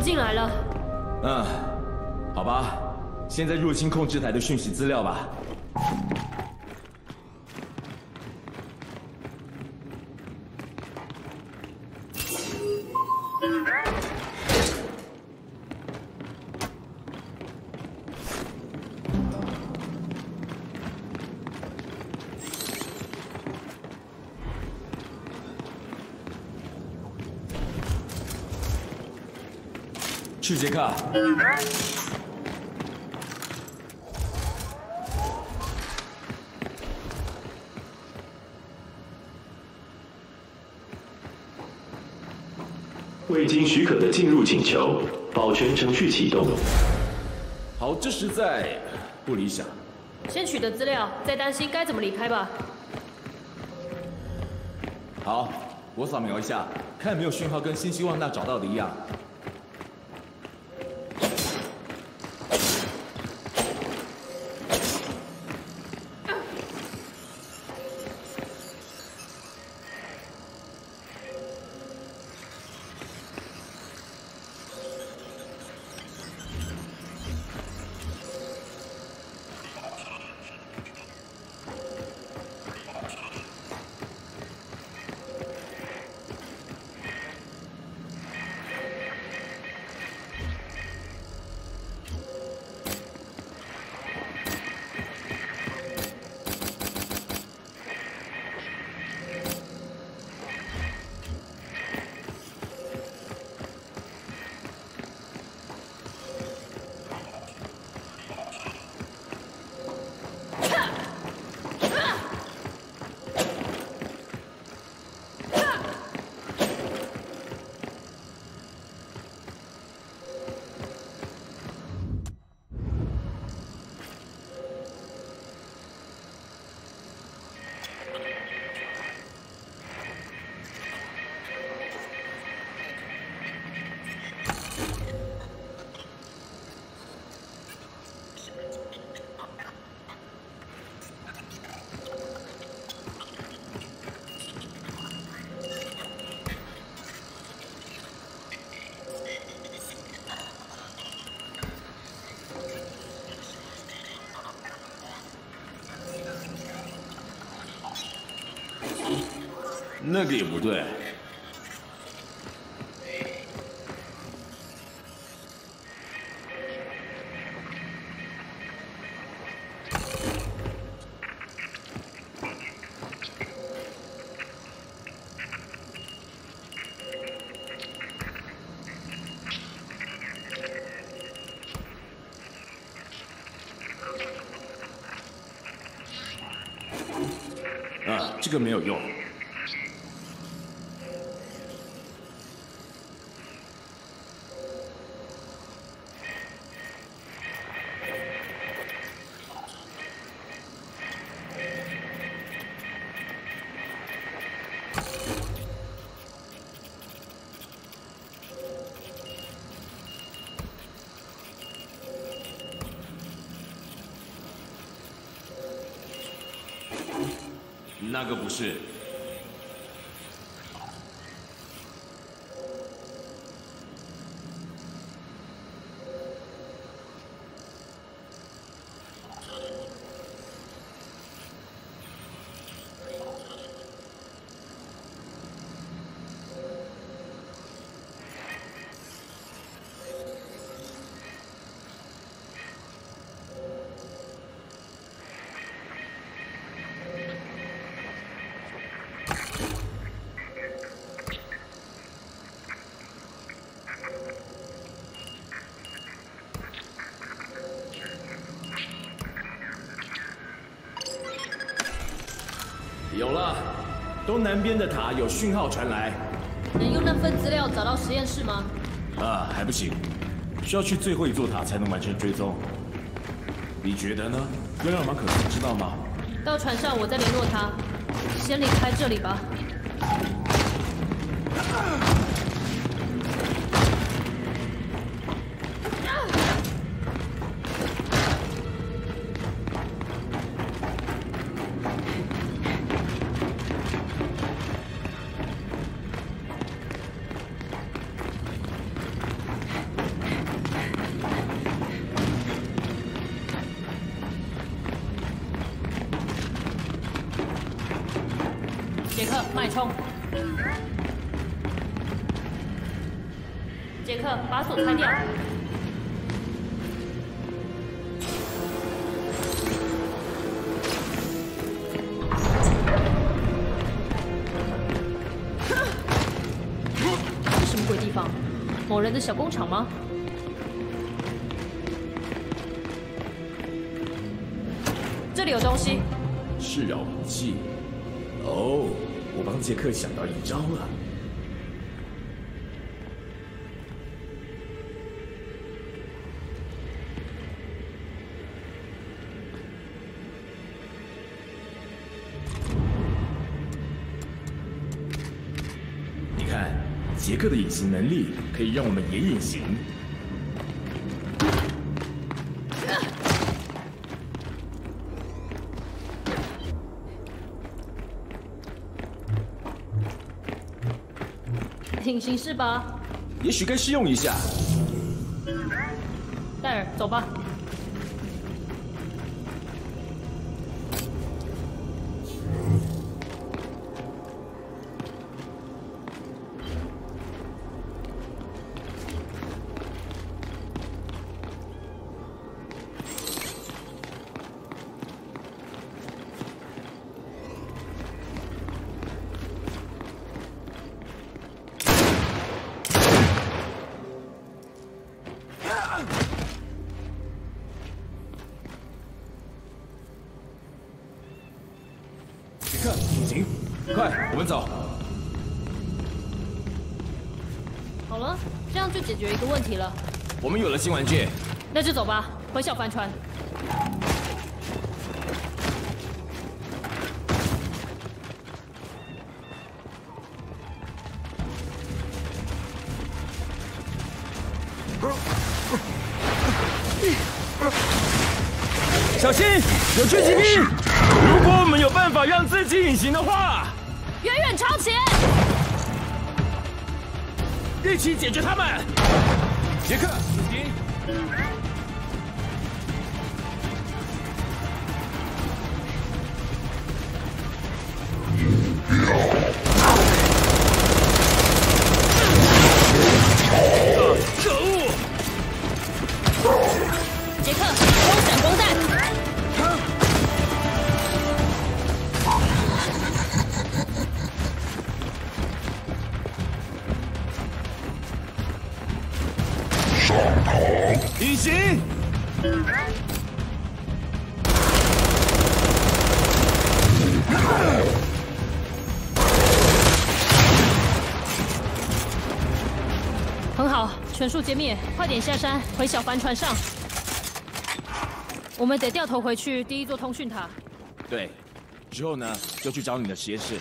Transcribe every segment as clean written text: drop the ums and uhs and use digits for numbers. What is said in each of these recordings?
进来了。 嗯，好吧，现在入侵控制台的讯息资料吧。去杰克。 未经许可的进入请求，保全程序启动。 好，这实在不理想。 先取得资料，再担心该怎么离开吧。 好，我扫描一下，看有没有讯号跟新希望那找到的一样。那个也不对。啊，这个没有用。那个不是。有了，东南边的塔有讯号传来。 能用那份资料找到实验室吗？ 啊，还不行，需要去最后一座塔才能完成追踪。你觉得呢？要让马可斯知道吗？ 到船上我再联络他。先离开这里吧。 杰克，脉冲。杰克，把锁拆掉。这什么鬼地方？某人的小工厂吗？这里有东西。 是扰民器。哦，我帮杰克想到一招了。你看，杰克的隐形能力可以让我们也隐形。 隐形是吧？ 也许该试用一下。 戴尔，走吧。 隐形，快，我们走。 好了，这样就解决一个问题了。 我们有了新玩具， 那就走吧，回小帆船。 小心，有狙击兵！如果我们有办法让自己隐形的话， 远远朝前！ 一起解决他们！杰克，隐形！可恶！ 杰克，光闪光弹！ 隐形！ 很好，全数歼灭，快点下山，回小帆船上。我们得掉头回去第一座通讯塔。 对，之后呢，就去找你的实验室。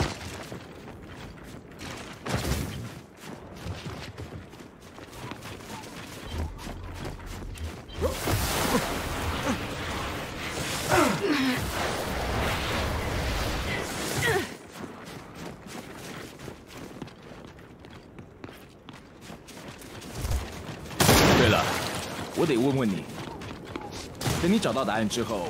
对了，我得问问你，等你找到答案之后，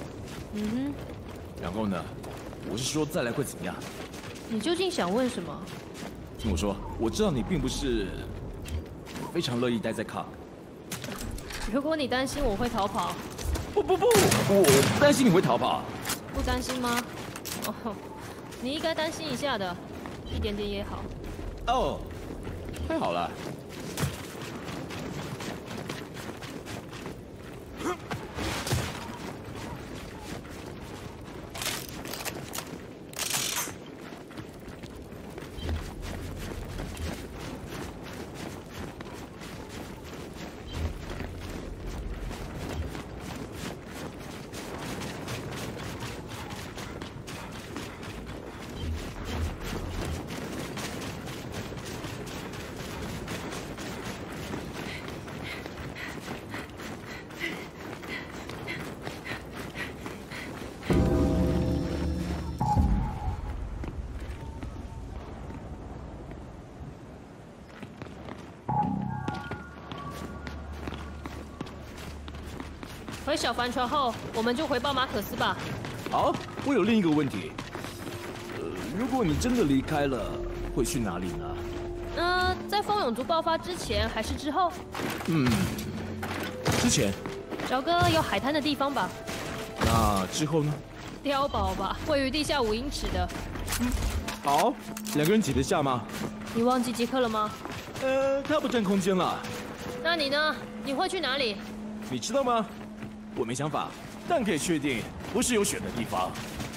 然后呢？我是说再来会怎么样？ 你究竟想问什么？ 听我说，我知道你并不是非常乐意待在抗。 如果你担心我会逃跑， 不，我不担心你会逃跑。 不担心吗？哦，你应该担心一下的，一点点也好。 哦，太好了。 回小帆船后，我们就回报马可斯吧。 好，我有另一个问题。 如果你真的离开了，会去哪里呢？ 在风涌族爆发之前还是之后？ 之前。 找个有海滩的地方吧。 那之后呢？ 碉堡吧，位于地下5英尺的。 好，2个人挤得下吗？ 你忘记杰克了吗？ 他不占空间了。 那你呢？你会去哪里？ 你知道吗？我没想法，但可以确定不是有雪的地方。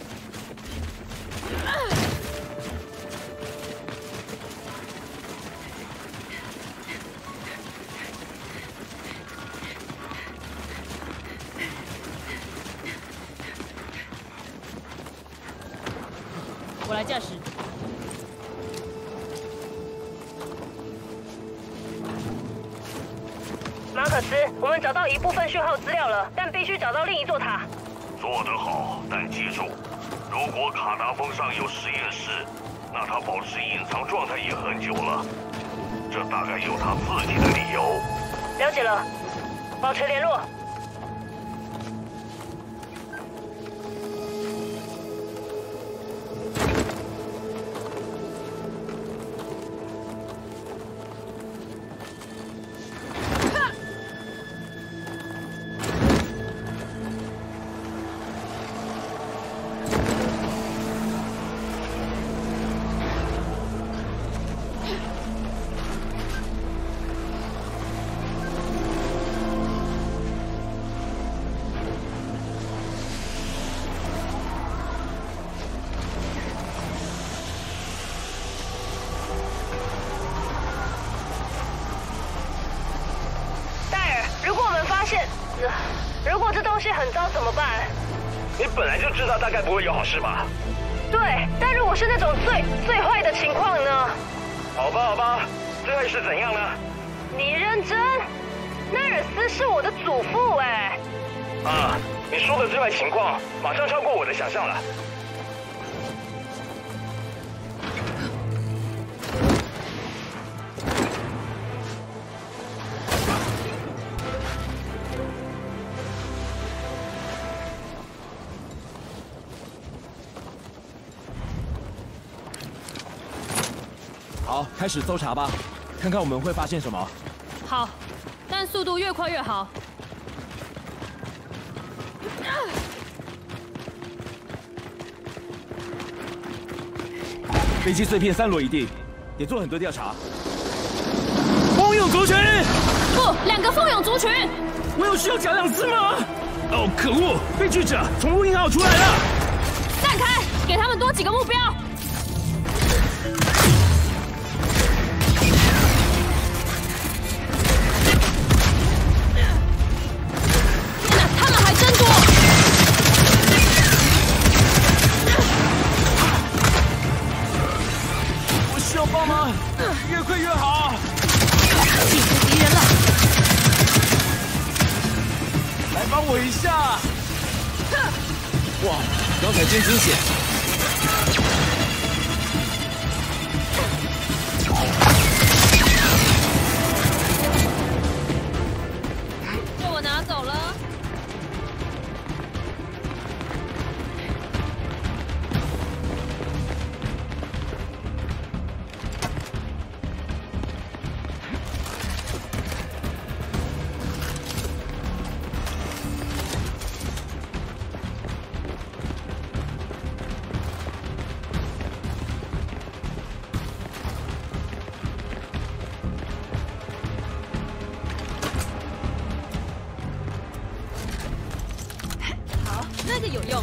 我来驾驶。 马可斯，我们找到一部分讯号资料了，但必须找到另一座塔。 做得好，但记住，如果卡达峰上有实验室，那他保持隐藏状态也很久了，这大概有他自己的理由。 了解了，保持联络。如果这东西很糟怎么办？ 你本来就知道大概不会有好事吧？ 对，但如果是那种最坏的情况呢？ 好吧，好吧，最坏是怎样呢？ 你认真？奈尔斯是我的祖父哎。 啊，你说的最坏情况马上超过我的想象了。 好，开始搜查吧，看看我们会发现什么。 好，但速度越快越好。 飞机碎片散落一地，得做很多调查。蜂蛹族群！ 不，2个蜂蛹族群！ 我有需要讲2次吗？哦，可恶！被拒者从录音号出来了。 散开，给他们多几个目标。 帮忙，越快越好！ 记住敌人了， 来帮我一下！哇，刚才真惊险！ 这我拿走了。那个有用。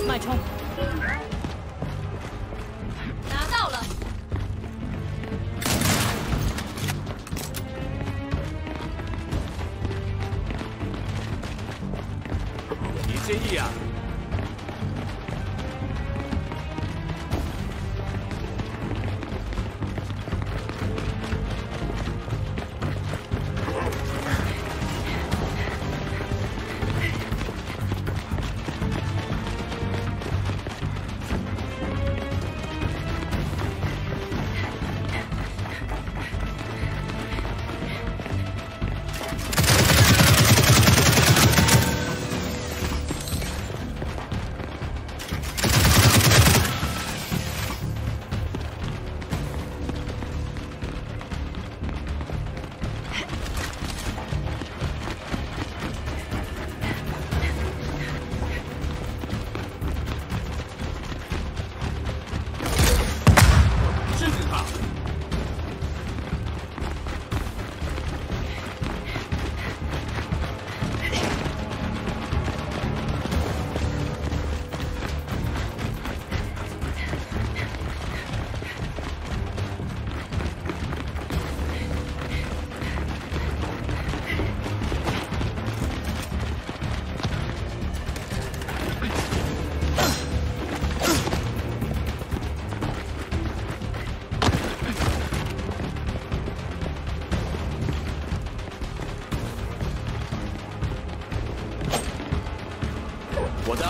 脉冲。拿到了。 别介意啊。 我的。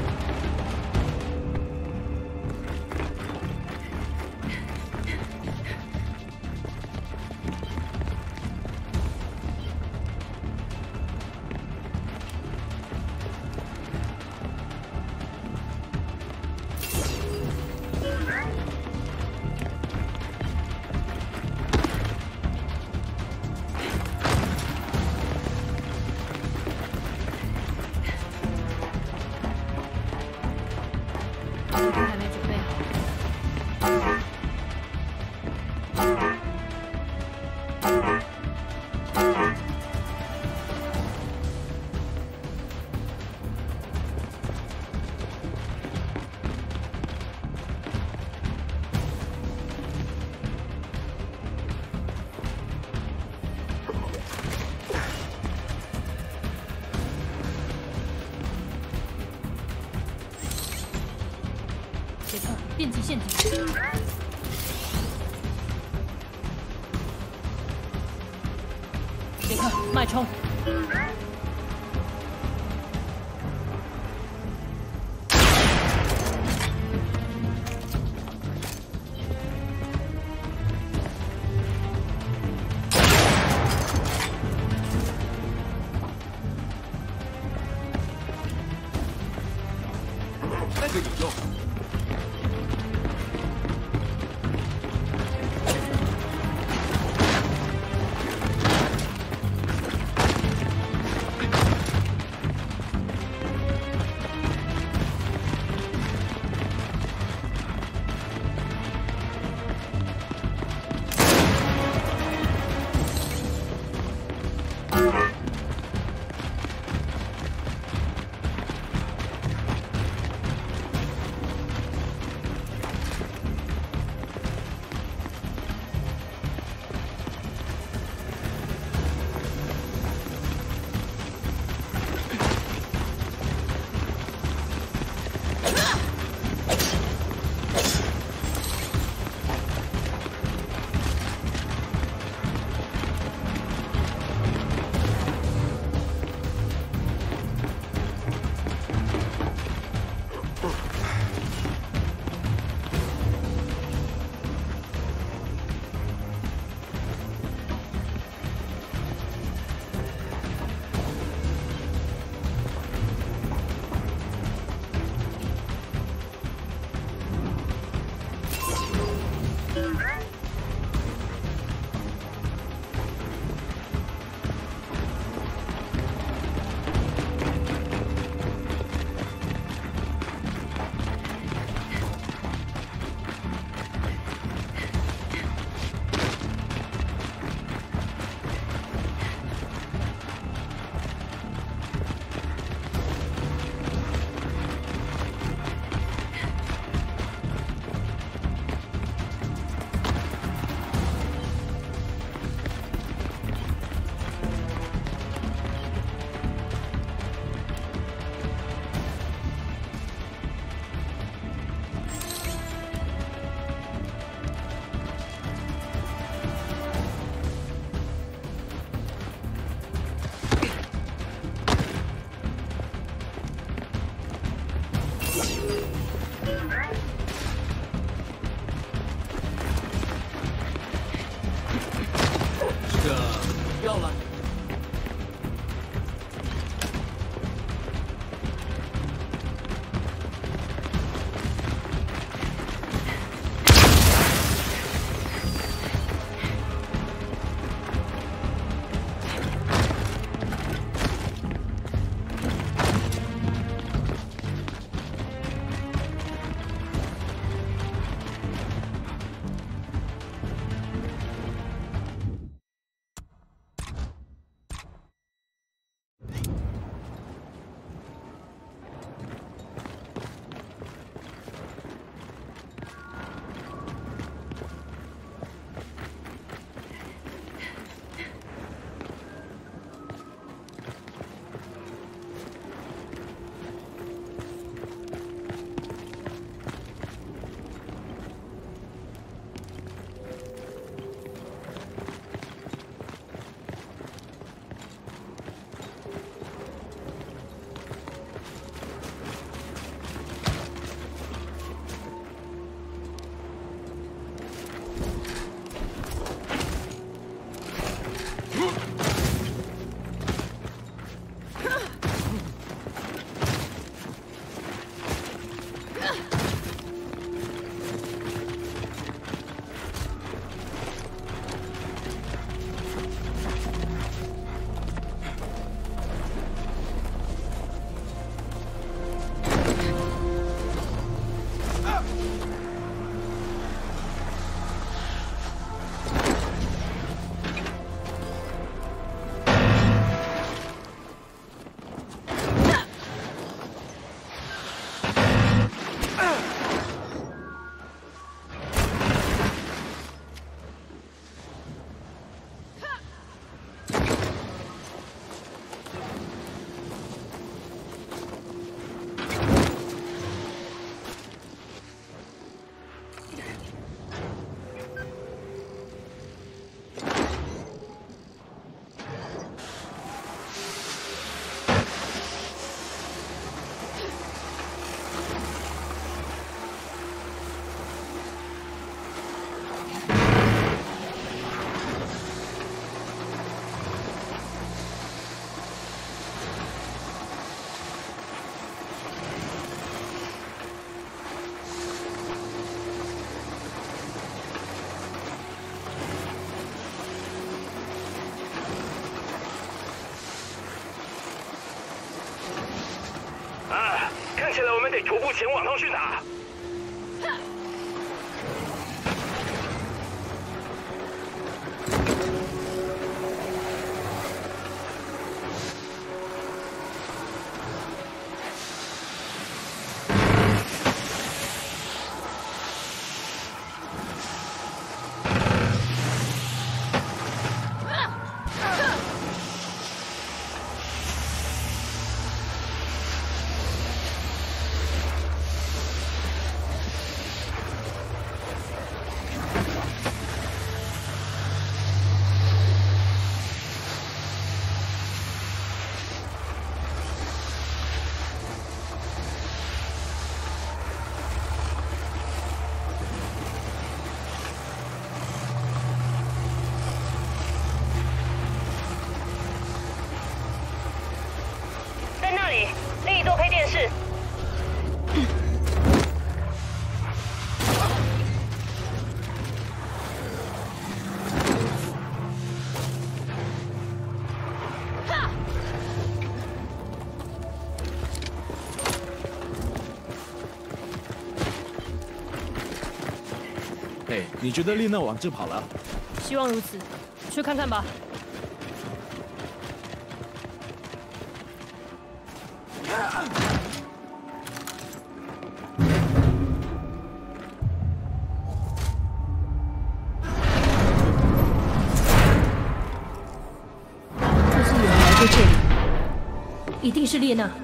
还没准备好。杰克，电击陷阱。杰克，脉冲。 那个有用。 这个要了。 看起来我们得徒步前往通讯塔。 在那里，另一座配电室。 嘿，你觉得丽娜往这跑了？ 希望如此，去看看吧。就是有人来过这里，一定是列娜。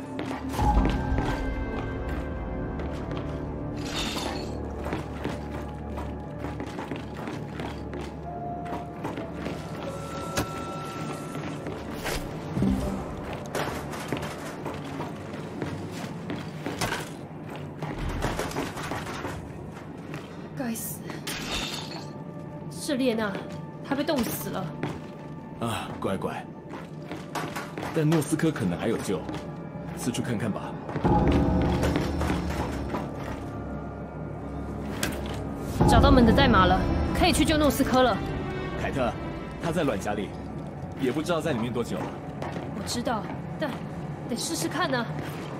该死！是列娜，她被冻死了。 啊，乖乖。但诺斯科可能还有救，四处看看吧。 找到门的代码了，可以去救诺斯科了。 凯特，他在卵夹里，也不知道在里面多久了。 我知道，但得试试看呢。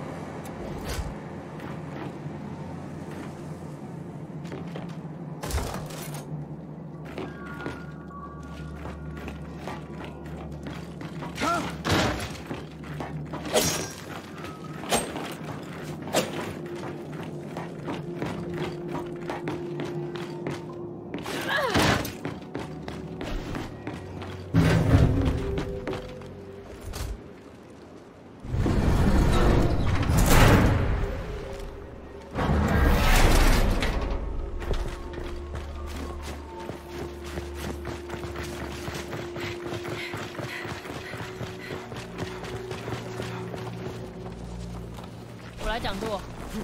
我来掌舵。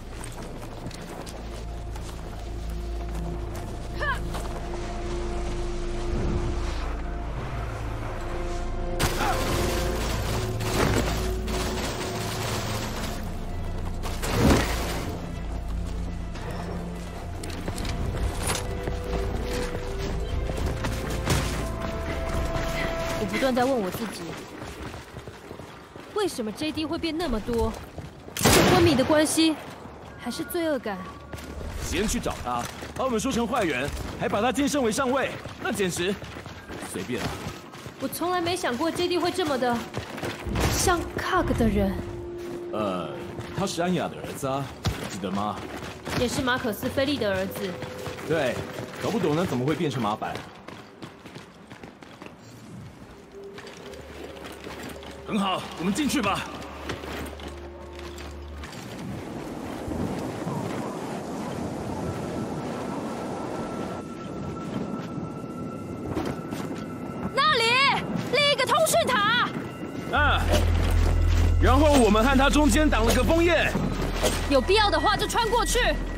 我不断在问我自己，为什么 JD 会变那么多？是昏迷的关系，还是罪恶感？ 先去找他，把我们说成坏人，还把他晋升为上尉，那简直随便啊！ 我从来没想过 JD 会这么的像 Cog 的人。 他是安雅的儿子啊，记得吗？ 也是马可斯·菲利的儿子。 对，搞不懂呢，怎么会变成麻烦？很好，我们进去吧。 那里，另一个通讯塔。 啊，然后我们和他中间挡了个枫叶。 有必要的话就穿过去。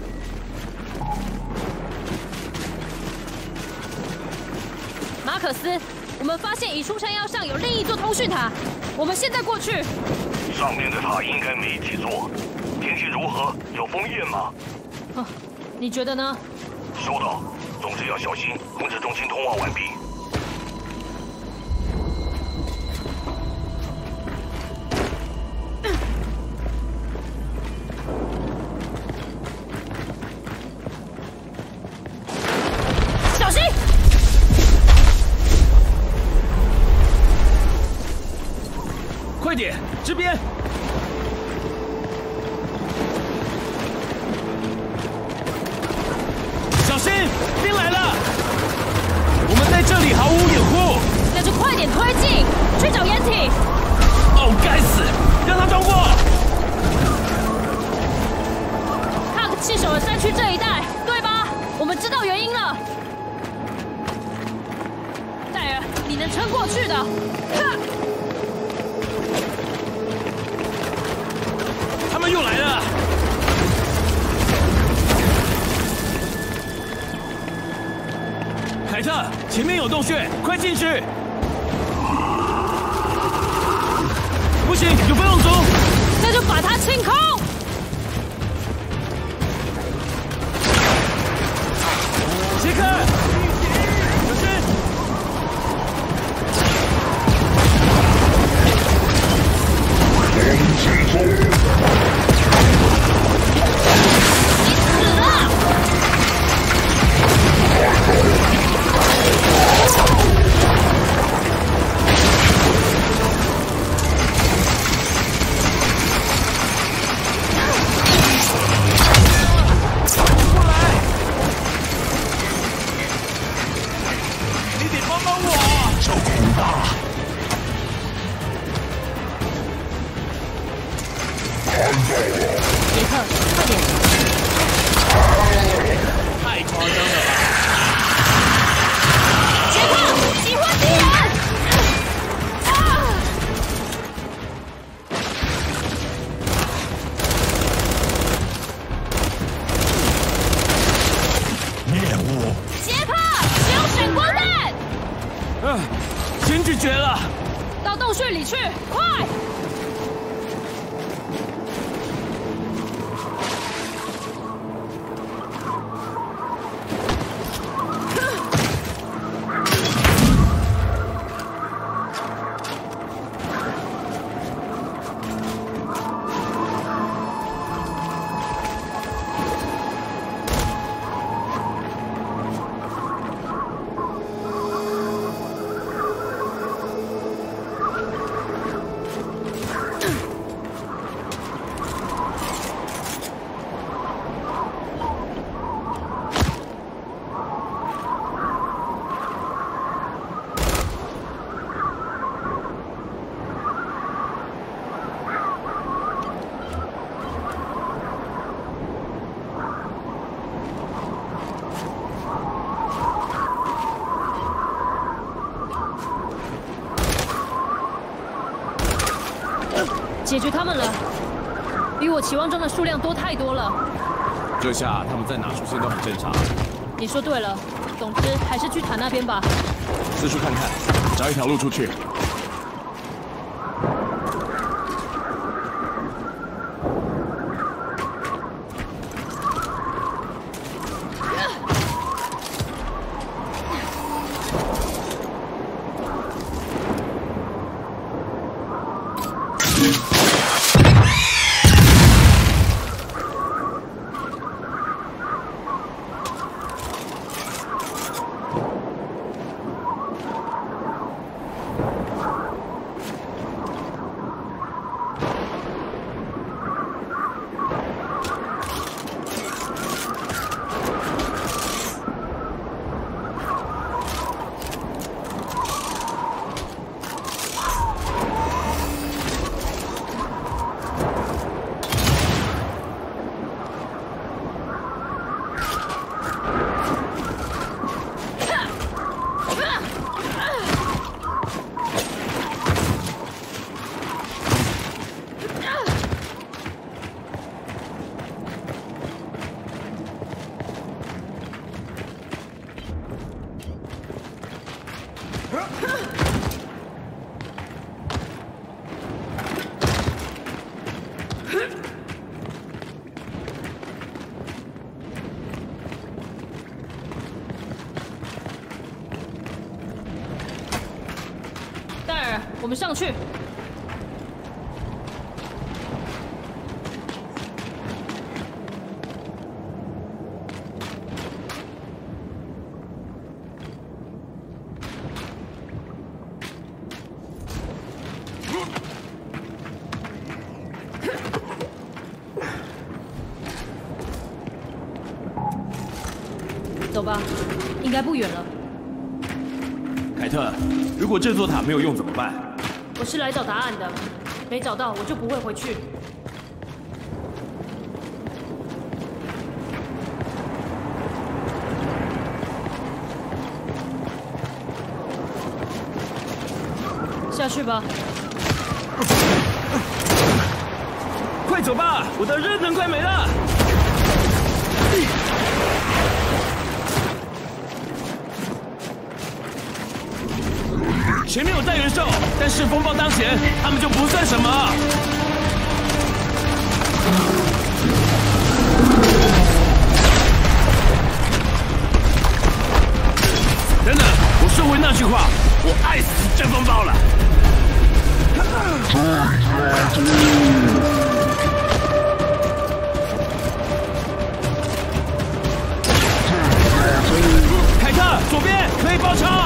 马可斯，我们发现已出山腰上有另一座通讯塔，我们现在过去。 上面的塔应该没几座。天气如何？有枫叶吗？ 哦，你觉得呢？ 收到，总之要小心。控制中心通话完毕。 小心！ 快点，这边！小心，兵来了！我们在这里毫无掩护。 那就快点推进，去找掩体。 哦，该死！让他撞过。 Cog弃守了山区这一带，对吧？我们知道原因了。戴尔，你能撑过去的。哈！ 他们又来了！凯特，前面有洞穴，快进去！不行，有飞龙族！ 那就把它清空！ 杰克，小心！ 解决他们了，比我期望中的数量多太多了。 这下他们在哪出现都很正常。 你说对了，总之还是去塔那边吧。 四处看看，找一条路出去。 我们上去。走吧，应该不远了。 凯特，如果这座塔没有用怎么办？ 我是来找答案的，没找到我就不会回去。下去吧。 快走吧，我的热能快没了。前面有带元兽，但是风暴当前，他们就不算什么。等等，我收回那句话，我爱死这风暴了。凯特，左边可以包抄。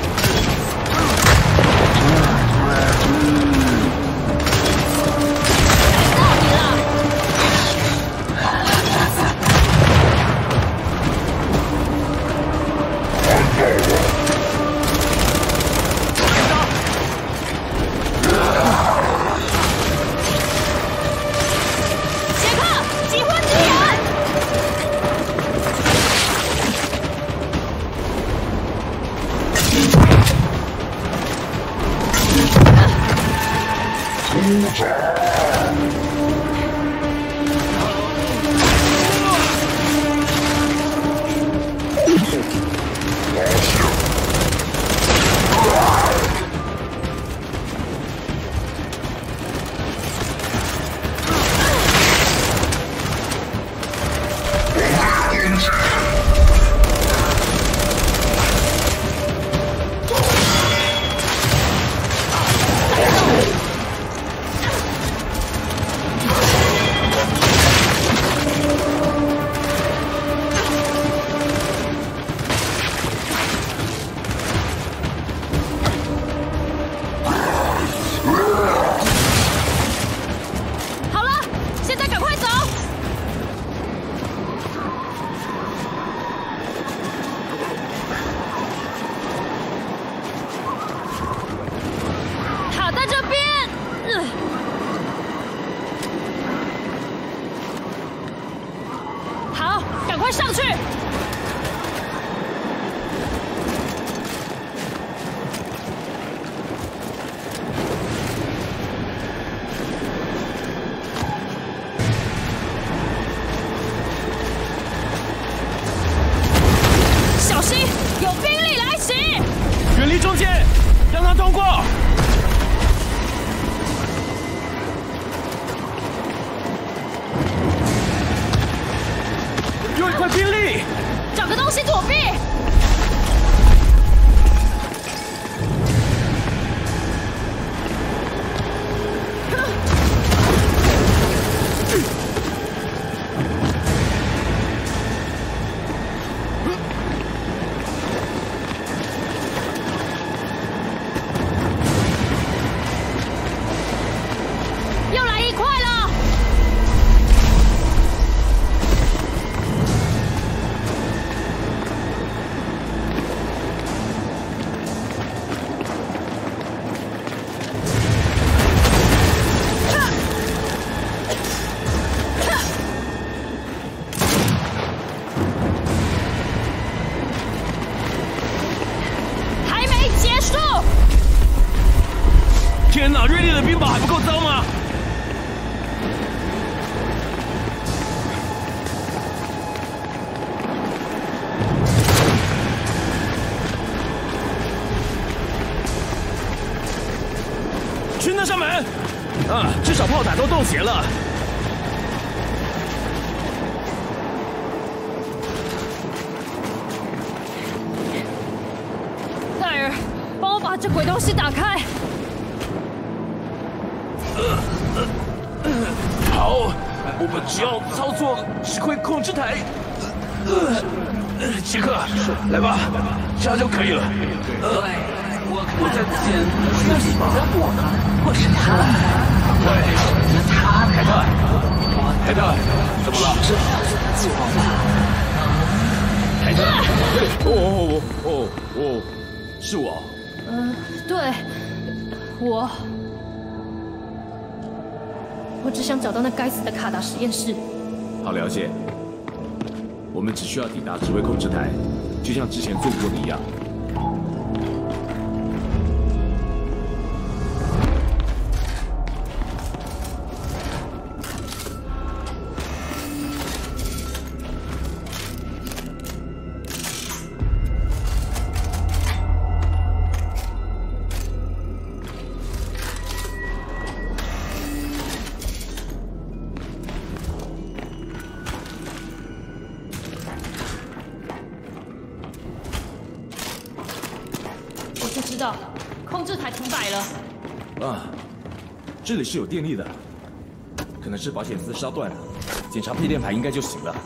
上去！ 中间，让他通过。用一块兵力， 找个东西躲避。 天哪，瑞烈的冰雹还不够糟吗？去那扇门！啊，至少炮塔都冻结了。 戴尔，帮我把这鬼东西打开。 好，我们只要操作指挥控制台。杰克，来吧，这样就可以了。我在捡东西吧。 或是他，那他凯特，凯特，怎么了？ 这好像计划吧？ 凯特，哦，是我。 对，我只想找到那该死的卡达实验室。 好，了解。我们只需要抵达指挥控制台，就像之前做过的一样。 知道，控制台停摆了。 啊，这里是有电力的，可能是保险丝烧断了，检查配电盘应该就行了。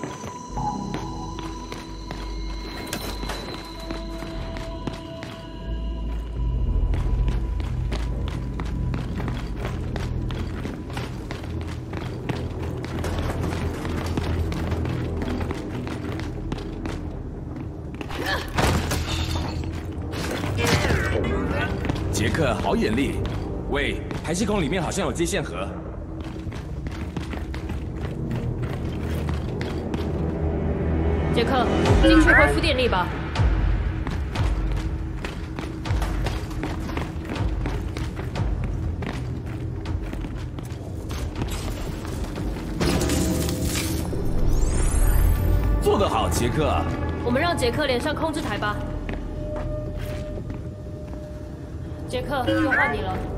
杰克，好眼力！喂，排气孔里面好像有接线盒。 杰克，进去恢复电力吧。 做得好，杰克。 我们让杰克连上控制台吧。杰克，又换你了。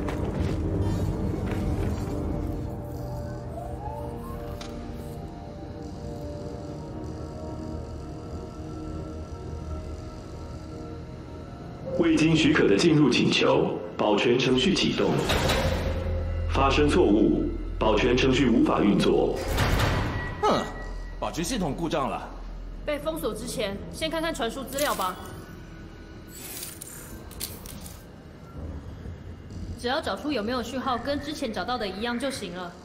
未经许可的进入请求，保全程序启动。发生错误，保全程序无法运作。 哼，保全系统故障了。 被封锁之前，先看看传输资料吧。只要找出有没有讯号跟之前找到的一样就行了。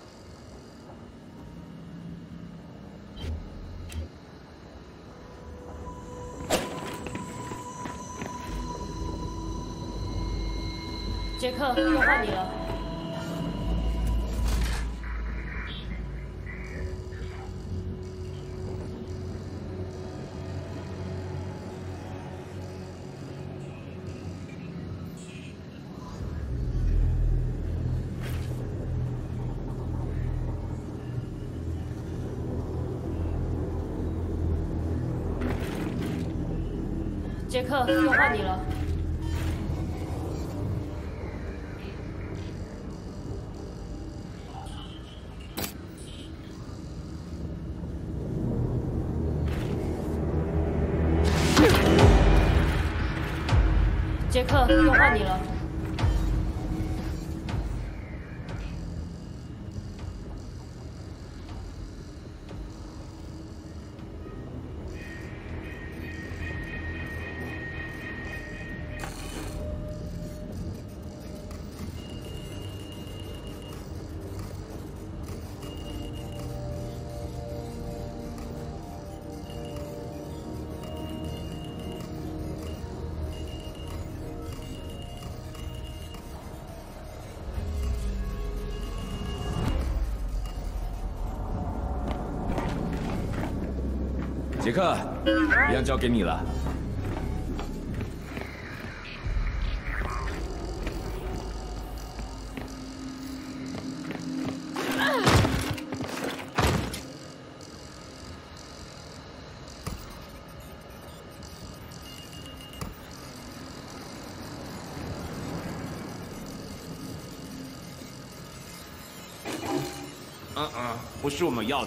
杰克，又换你了。杰克，又换你了。 杰克，又换你了。 杰克，一样交给你了。 不是我们要的。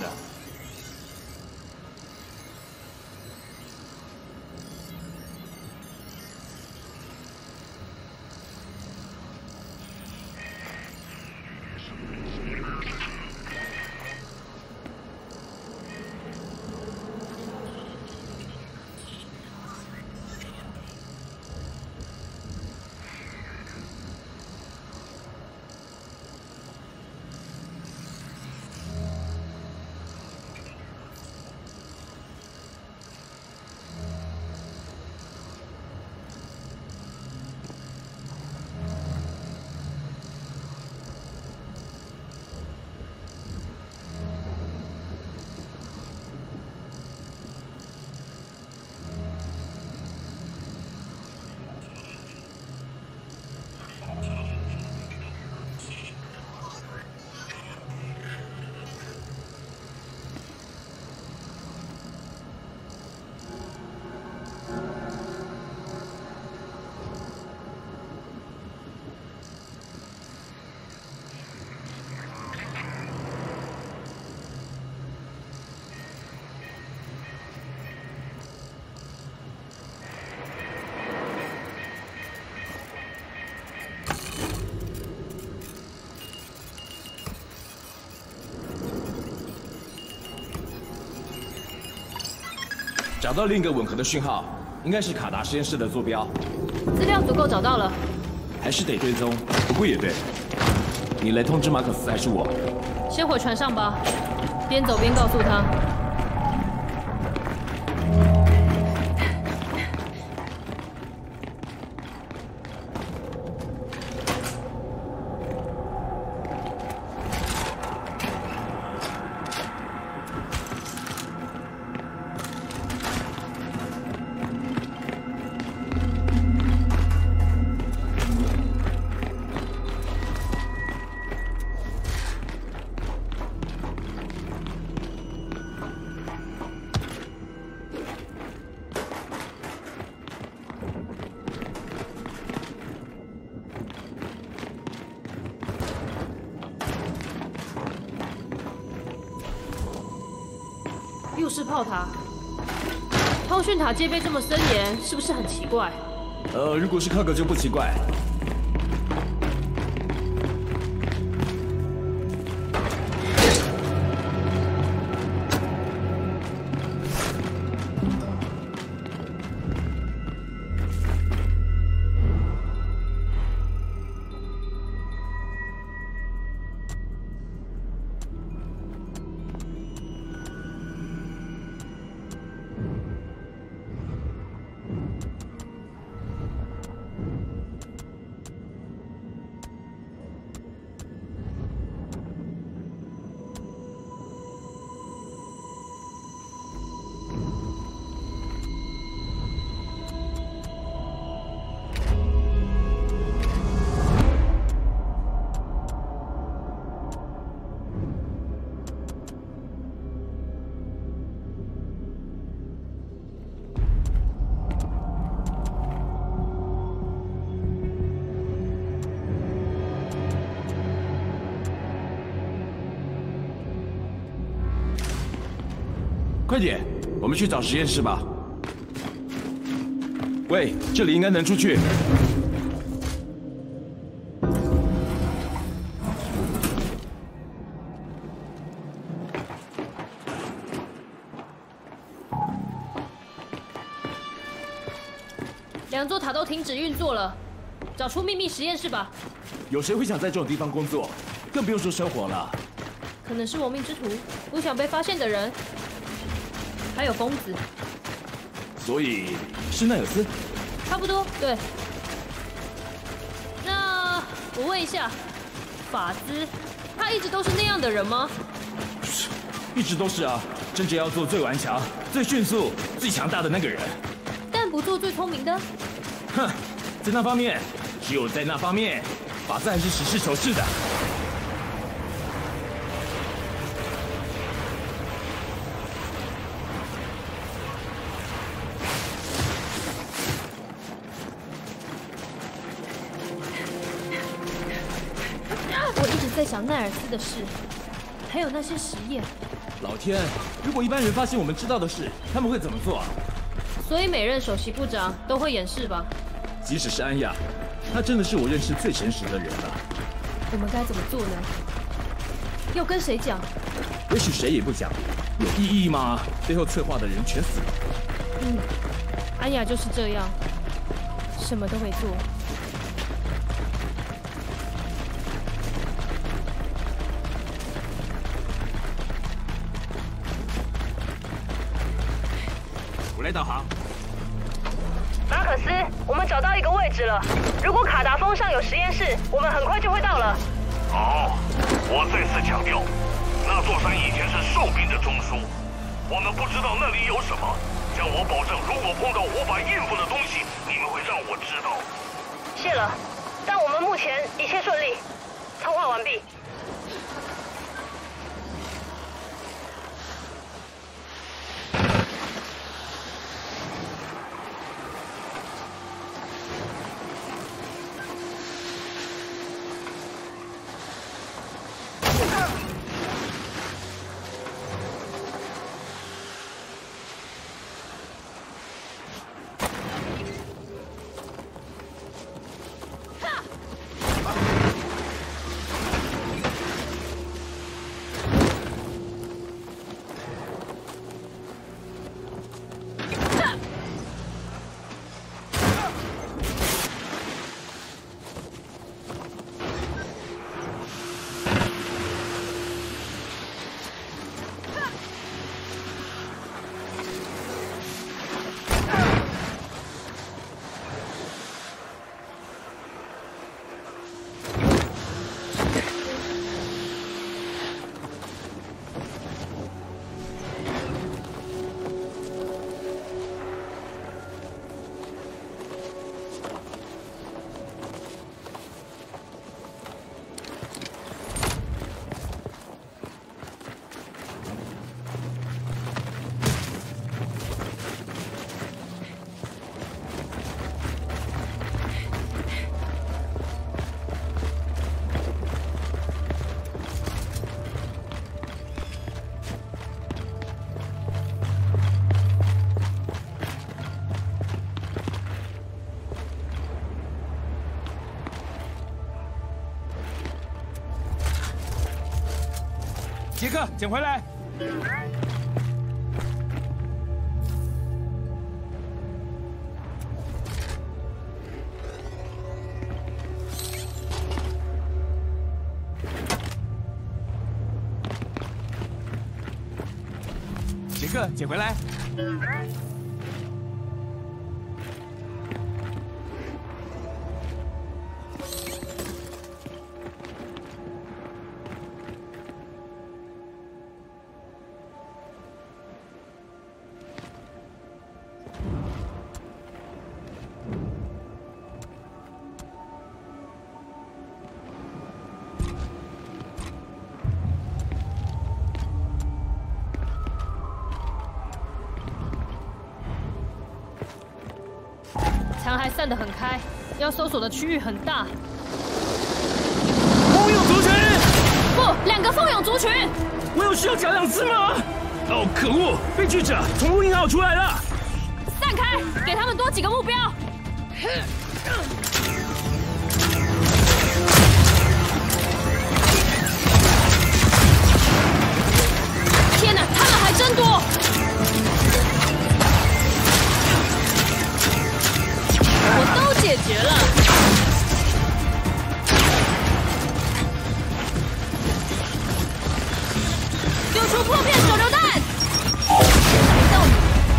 找到另一个吻合的讯号，应该是卡达实验室的坐标。 资料足够找到了， 还是得追踪。不过也对，你来通知马可斯还是我？ 先回船上吧，边走边告诉他。 又是炮塔，通讯塔戒备这么森严，是不是很奇怪？ 如果是克格就不奇怪。快点，我们去找实验室吧。喂，这里应该能出去。 2座塔都停止运作了，找出秘密实验室吧。 有谁会想在这种地方工作？更不用说生活了。 可能是亡命之徒，不想被发现的人，还有疯子。 所以是奈尔斯？ 差不多，对。那我问一下，法兹，他一直都是那样的人吗？ 一直都是啊，真正要做最顽强、最迅速、最强大的那个人。 但不做最聪明的？ 哼，在那方面，只有在那方面，法兹还是实事求是的。 我一直在想奈尔斯的事，还有那些实验。 老天，如果一般人发现我们知道的事，他们会怎么做啊？ 所以每任首席部长都会掩饰吧？ 即使是安雅，她真的是我认识最诚实的人了。 我们该怎么做呢？要跟谁讲？ 也许谁也不讲，有意义吗？背后策划的人全死了。 安雅就是这样，什么都没做。 我来导航。 马可斯，我们找到一个位置了。如果卡达峰上有实验室，我们很快就会到了。 好，我再次强调，那座山以前是兽兵的中枢，我们不知道那里有什么，但我保证，如果碰到无法应付的东西，你们会让我知道。 谢了，但我们目前一切顺利，策划完毕。 杰克，捡回来！杰克，捡回来！ 残骸散得很开，要搜索的区域很大。 蜂蛹族群！ 不，2个蜂蛹族群！ 我有需要讲2次吗？哦，可恶！悲剧者从录音号出来了！ 散开，给他们多几个目标。天哪，他们还真多！ 绝了！丢出破片手榴弹！没到你。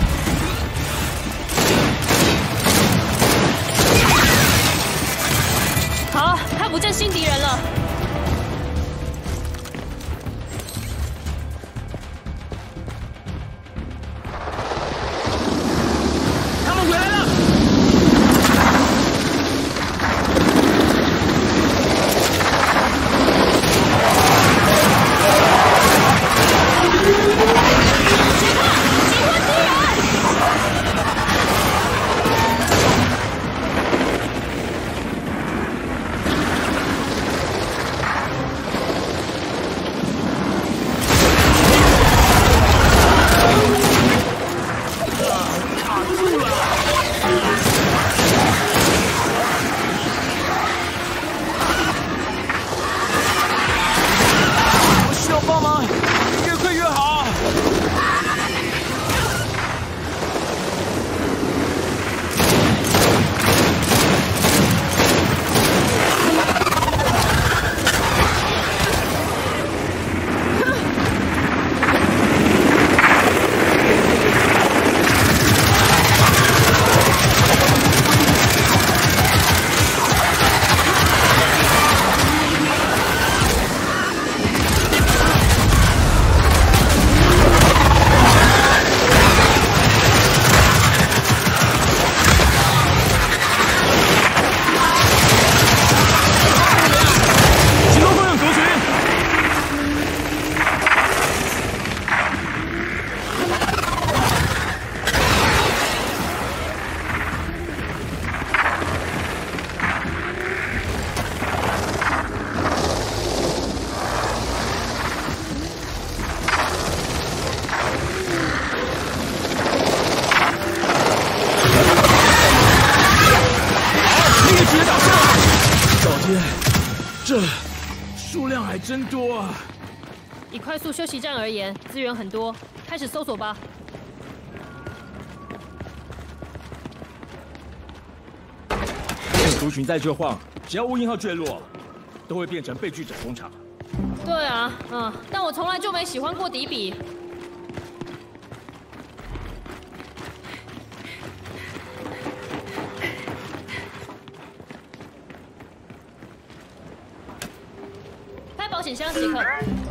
好，看不见新敌人了。 他们回来了！这数量还真多啊！ 以快速休息站而言，资源很多，开始搜索吧。 这族群在这晃，只要乌鹰号坠落，都会变成被拒者工厂。 对啊，但我从来就没喜欢过迪比。开保险箱即可。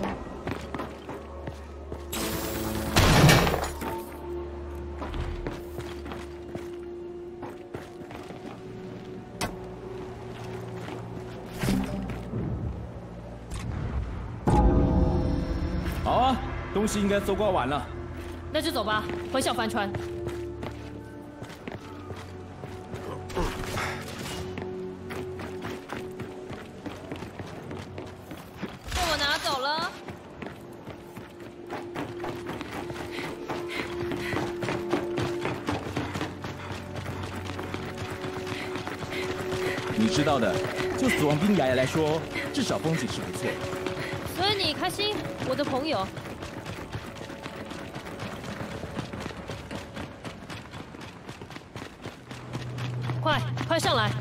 好啊，东西应该搜刮完了。 那就走吧，回小帆船。被我拿走了。 你知道的，就死亡冰崖来说，至少风景是不错。 所以你开心，我的朋友。快上来！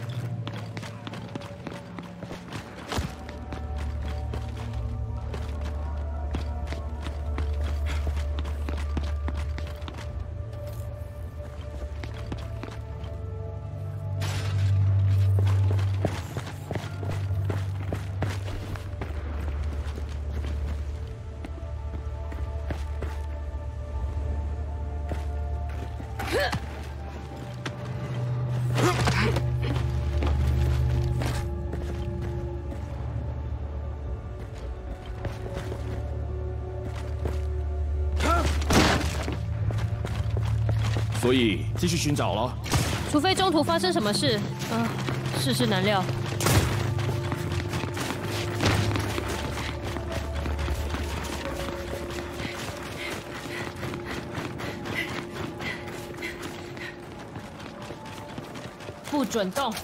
所以继续寻找了， 除非中途发生什么事，世事难料。不准动！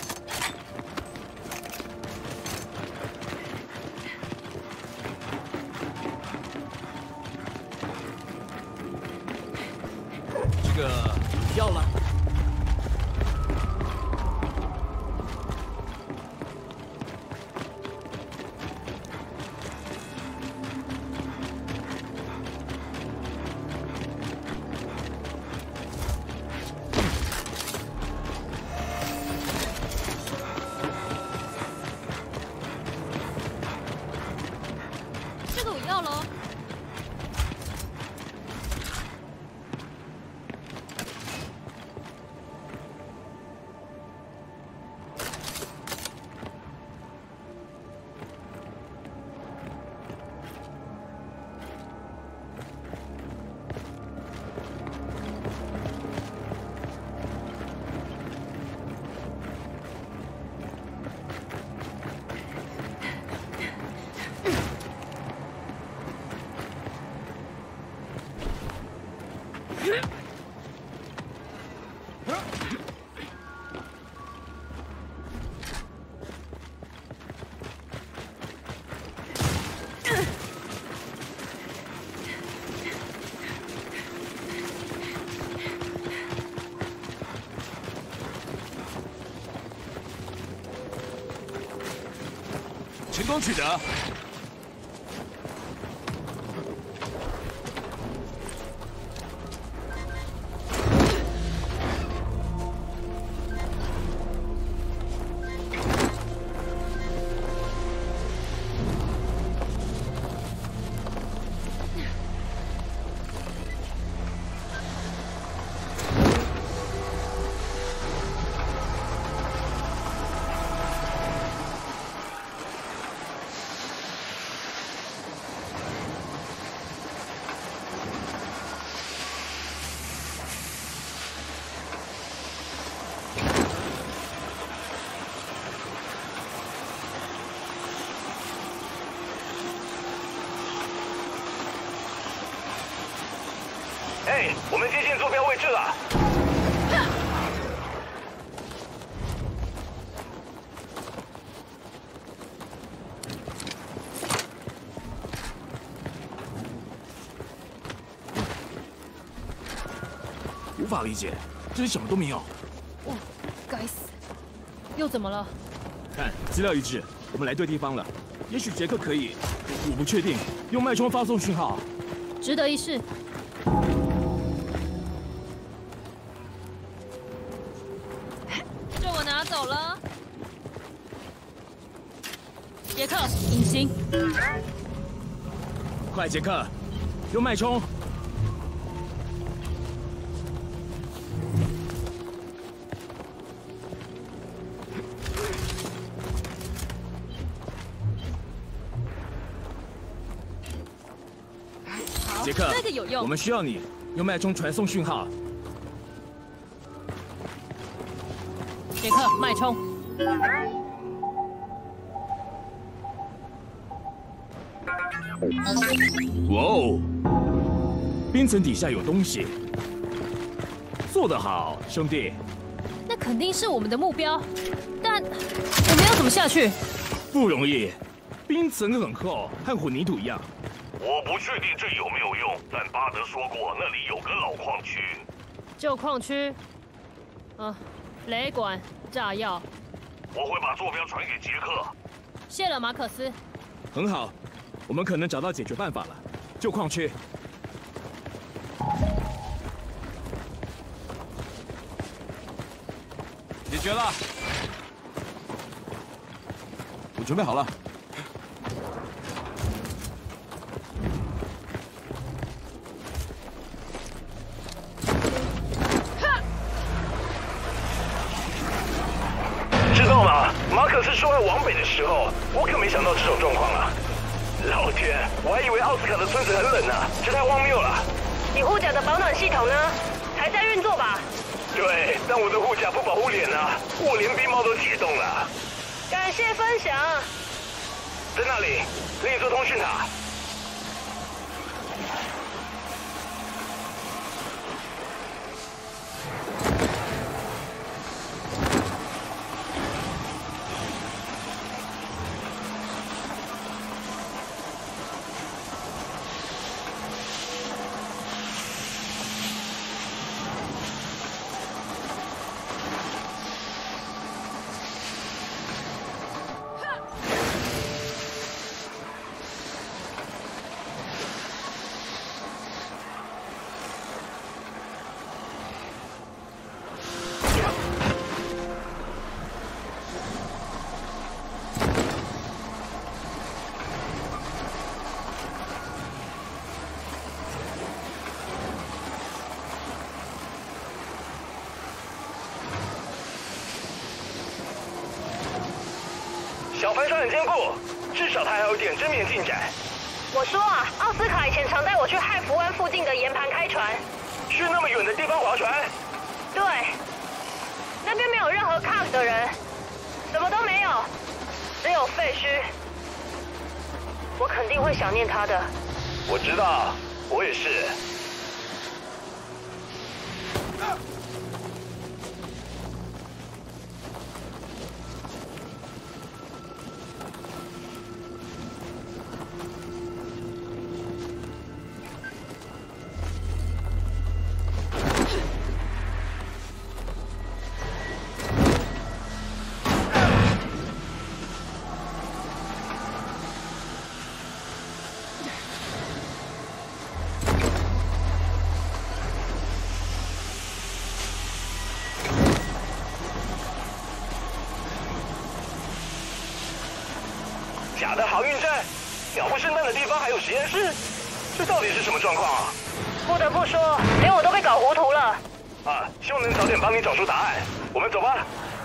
这个要了。 成功取得。 哎，我们接近坐标位置了。 无法理解，这里什么都没有。 哇，该死！又怎么了？ 看，资料一致，我们来对地方了。也许杰克可以，我不确定，用脉冲发送讯号。 值得一试。这我拿走了。杰克，隐形。 快，杰克，用脉冲。杰克， 那个有用。 我们需要你用脉冲传送讯号。 杰克，脉冲。 哇哦，冰层底下有东西，做得好，兄弟。 那肯定是我们的目标，但我们要怎么下去？ 不容易，冰层很厚，和混凝土一样。 我不确定这有没有用，但巴德说过那里有个老矿区。 旧矿区，雷管、炸药。 我会把坐标传给杰克。 谢了，马可斯。 很好，我们可能找到解决办法了。旧矿区。解决了。我准备好了。 知道吗？马可斯说要往北的时候，我可没想到这种状况啊！老天，我还以为奥斯卡的村子很冷呢，这太荒谬了。 你护甲的保暖系统呢？还在运作吧？ 对，但我的护甲不保护脸啊，我连冰帽都解冻了。 感谢分享。 在那里，另一座通讯塔。小帆船很坚固，至少它还有点正面进展。 我说啊，奥斯卡以前常带我去汉福湾附近的岩盘开船。 去那么远的地方划船？ 对，那边没有任何 COG 的人，什么都没有，只有废墟。我肯定会想念他的。 我知道，我也是。 鸟不生蛋的地方还有实验室，这到底是什么状况啊？ 不得不说，连我都被搞糊涂了。 啊，希望能早点帮你找出答案。我们走吧。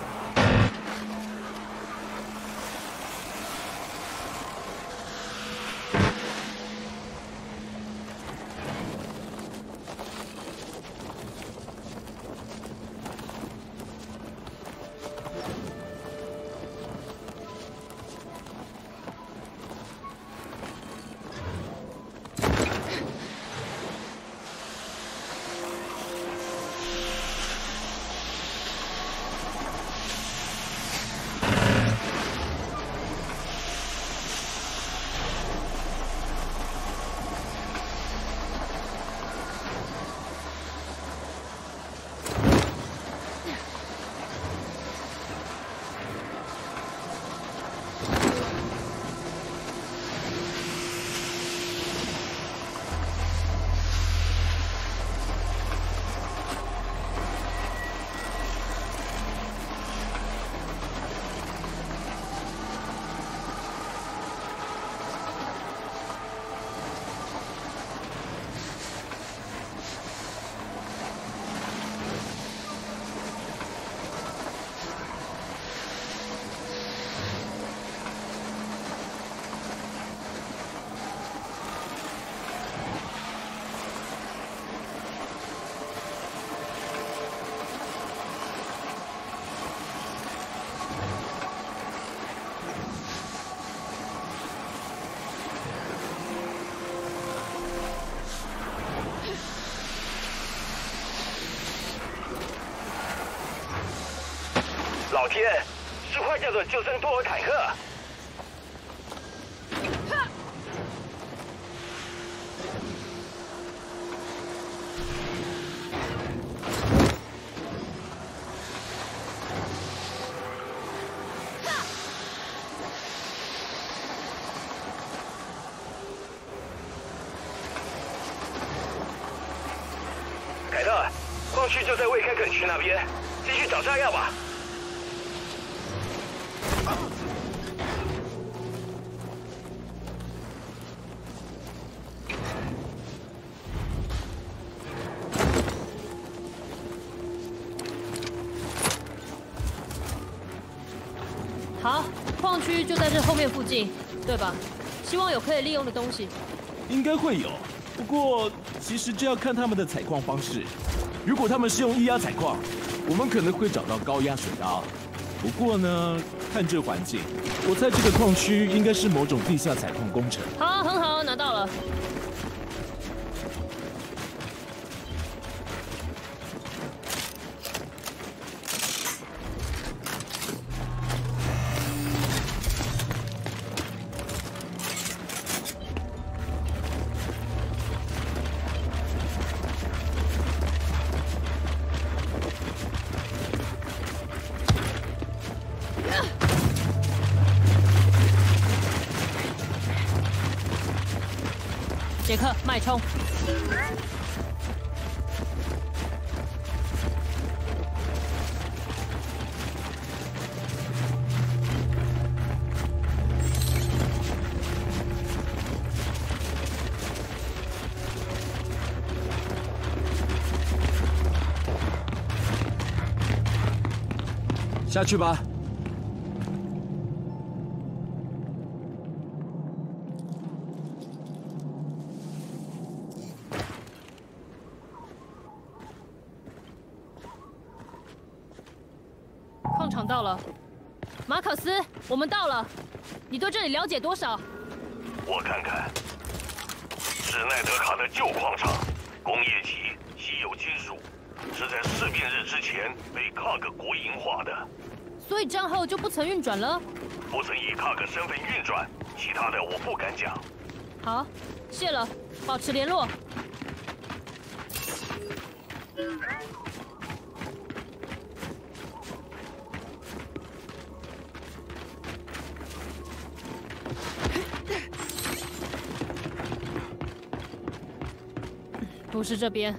老天，是坏掉的救生托尔坦克。凯特，矿区就在未开垦区那边，继续找炸药吧。 好，矿区就在这后面附近，对吧？希望有可以利用的东西。 应该会有，不过其实这要看他们的采矿方式。如果他们是用液压采矿，我们可能会找到高压水刀。不过呢，看这环境，我猜这个矿区应该是某种地下采矿工程。 好，很好，拿到了。杰克，脉冲！ 下去吧。 矿场到了，马可斯，我们到了。你对这里了解多少？ 我看看，是奈德卡的旧矿场，工业级稀有金属，是在事变日之前被卡克国营化的。 所以战后就不曾运转了？ 不曾以卡克身份运转，其他的我不敢讲。 好，谢了，保持联络。不是这边。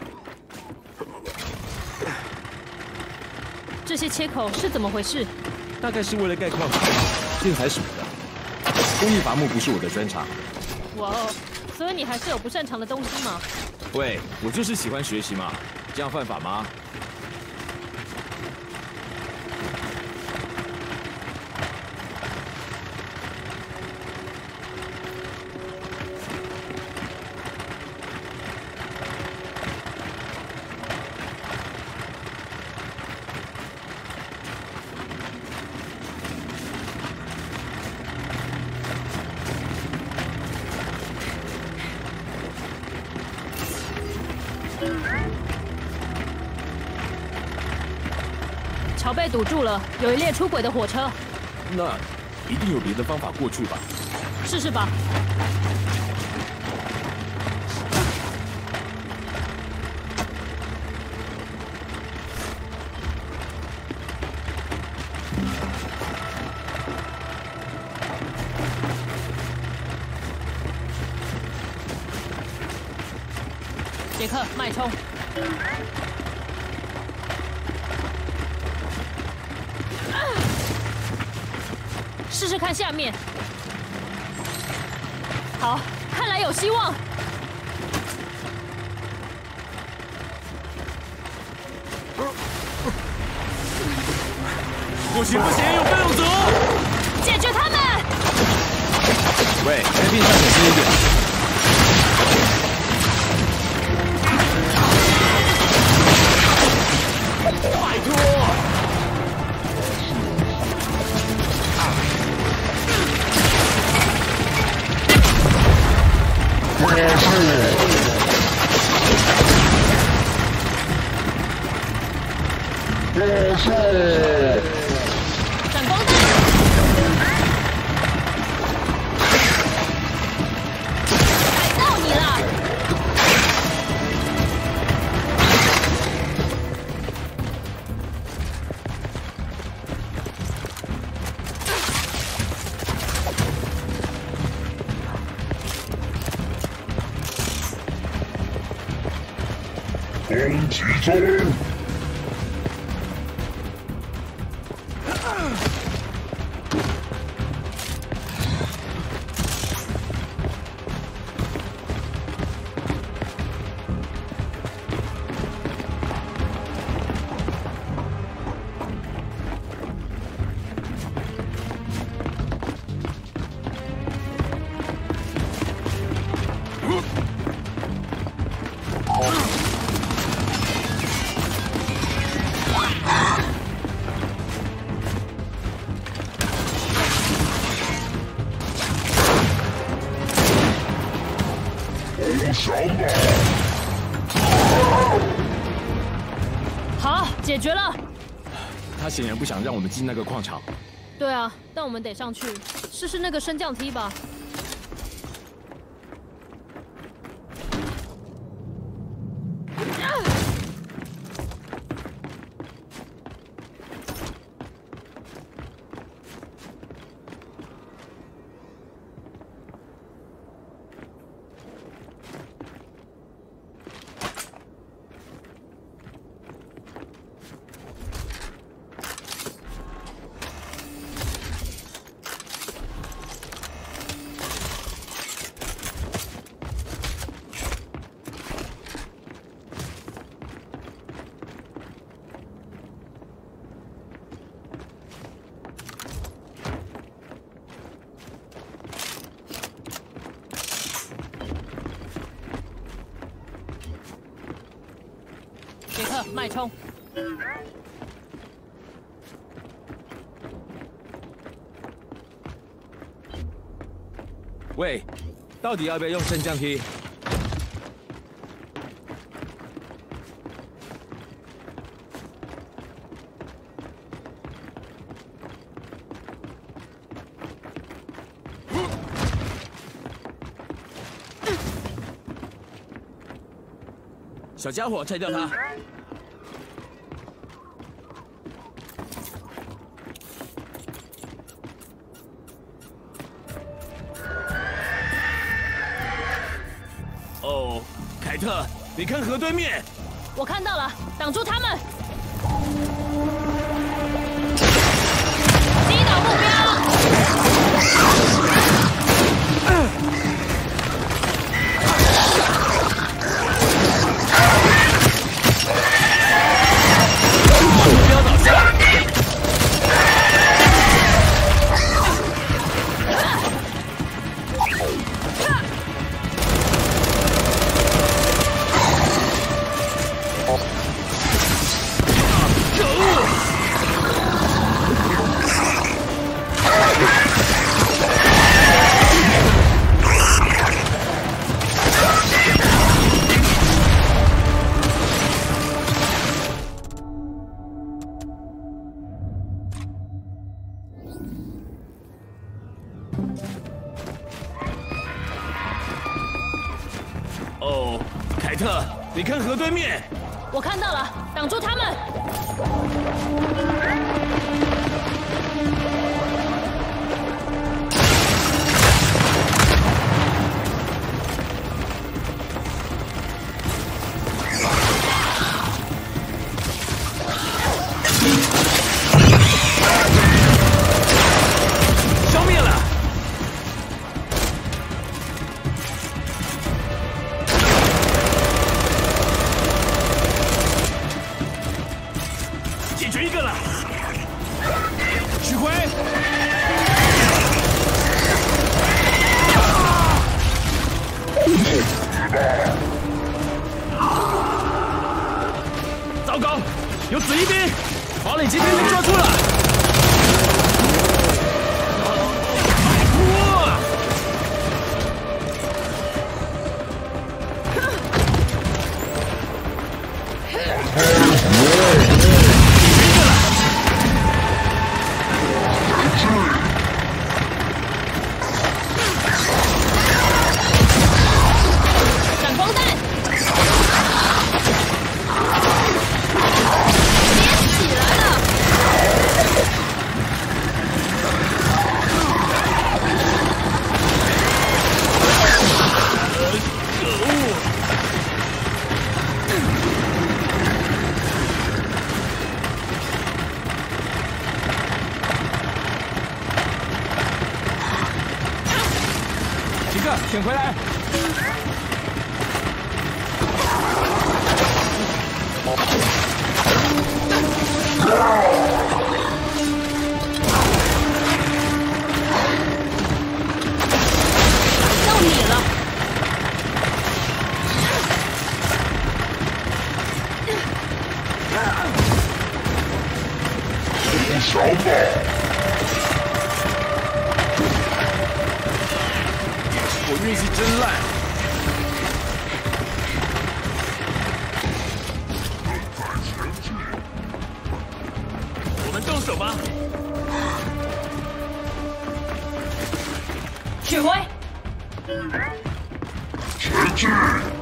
这些切口是怎么回事？ 大概是为了盖矿场、建材什么的。工艺伐木不是我的专长。 哇哦，所以你还是有不擅长的东西嘛？ 喂，我就是喜欢学习嘛，这样犯法吗？ 桥被堵住了，有一列出轨的火车。 那一定有别的方法过去吧？ 试试吧。杰克，脉冲！试试看下面。好，看来有希望。 不行不行，有备有责！ 解决他们！ 喂，该变上小心一点。拜托！ 闪光弹！逮到你了！ 攻击中！ 好，解决了。 他显然不想让我们进那个矿场。 对啊，但我们得上去试试那个升降梯吧。杰克，脉冲！ 喂，到底要不要用升降梯？小家伙，拆掉它！哦，凯特，你看河对面。 我看到了，挡住他们！ 哦，凯特，你看河对面。 我看到了，挡住他们！ 消灭了。解决一个了。取回。糟糕，有紫衣兵，堡垒机兵被抓住了。 闪光弹，连起来了！ 可恶！杰克，请回来！ 到你了！ 小宝， 我运气真烂。我们动手吧。 取回！ 前进！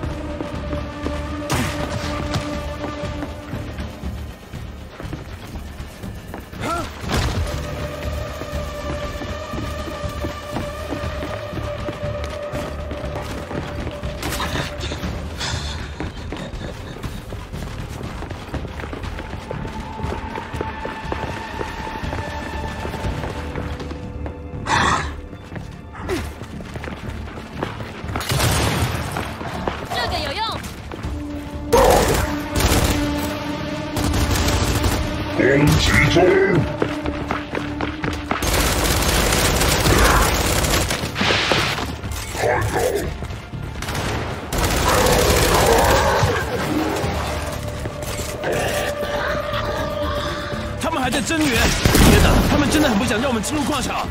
这个有用。 攻击中！看到。 他们还在增援！天哪，他们真的很不想让我们进入矿场。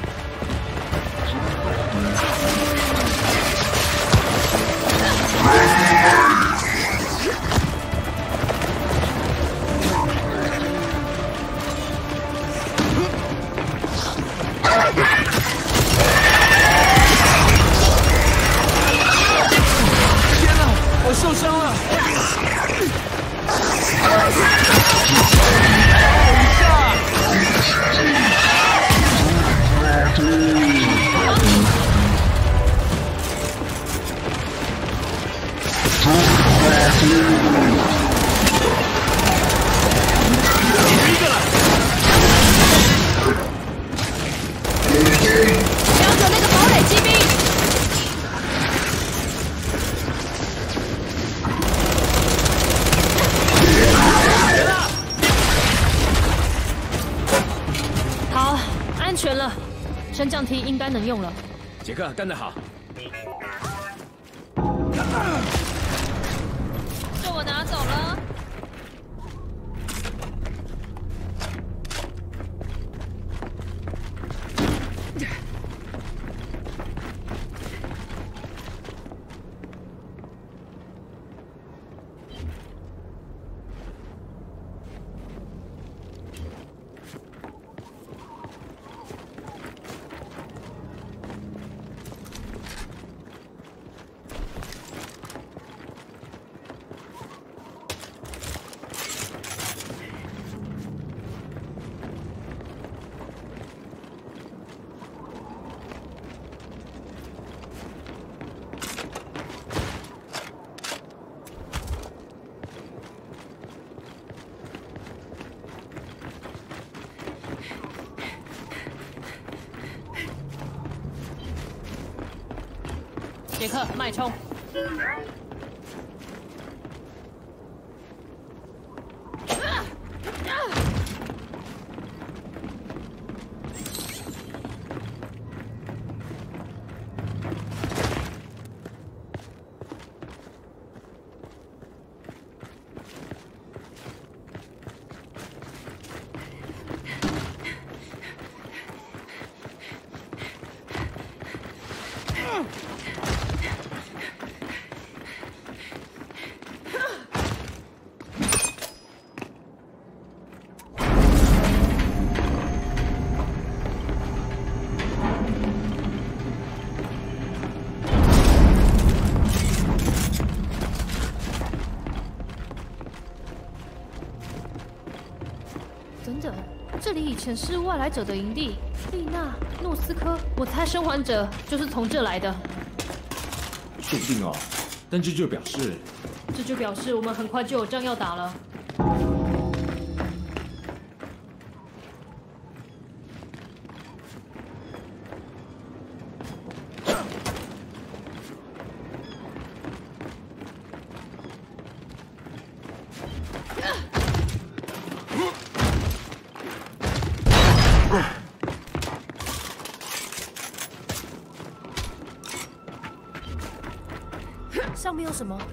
天哪，我受伤了！ 瞄准那个堡垒机兵！ 升降梯应该能用了。 杰克干得好！ 这我拿走了。杰克，脉冲！等等，这里以前是外来者的营地，丽娜、诺斯科，我猜生还者就是从这来的。 说不定哦，但这就表示我们很快就有仗要打了。上面有什么？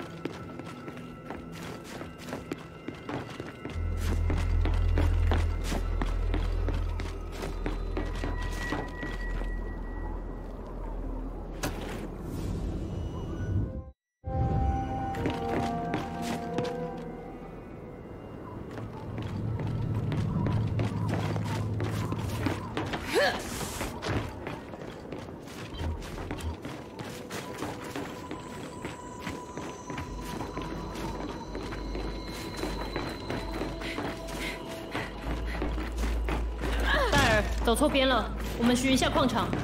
走错边了，我们寻一下矿场。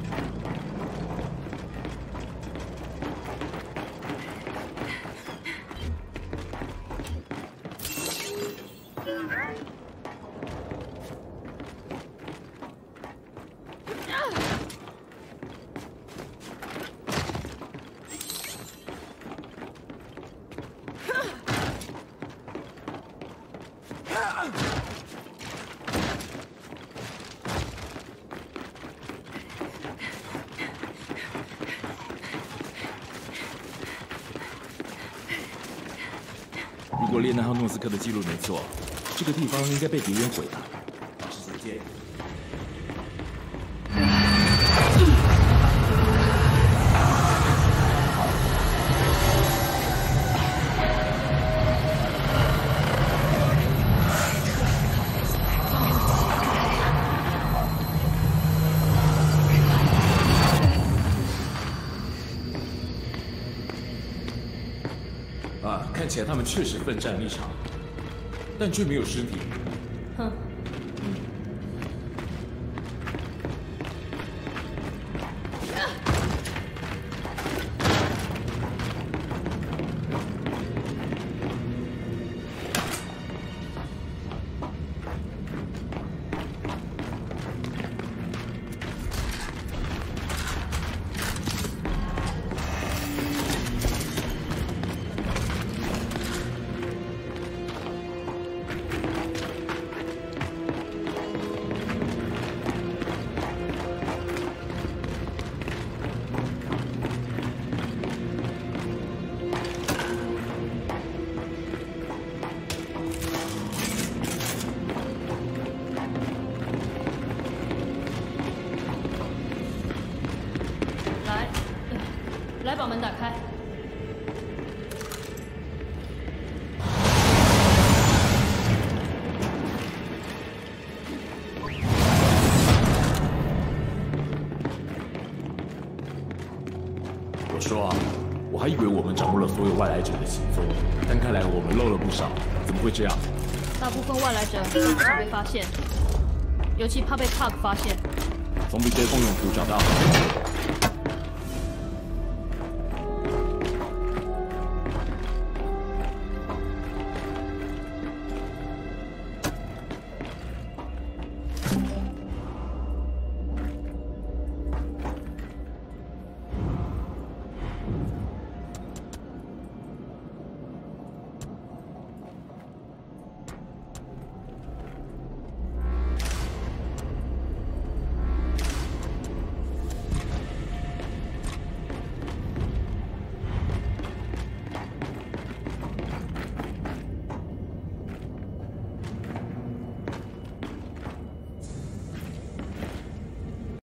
如果列那号诺斯科的记录没错，这个地方应该被敌人毁了。 再见。看起来他们确实奋战立场，但却没有尸体。 哼。 说啊，我还以为我们掌握了所有外来者的行踪，但看来我们漏了不少。怎么会这样？ 大部分外来者都不想被发现，尤其怕被 Park 发现。 总比追风勇图找到。